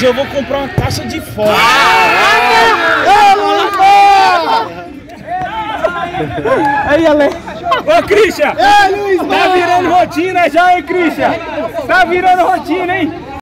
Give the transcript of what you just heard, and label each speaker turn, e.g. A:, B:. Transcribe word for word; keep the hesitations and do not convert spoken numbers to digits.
A: Hoje eu vou comprar uma caixa de fora.
B: Aí, Ale.
A: Ô, Christian! Tá virando rotina já, hein, Christian? Tá virando rotina, hein?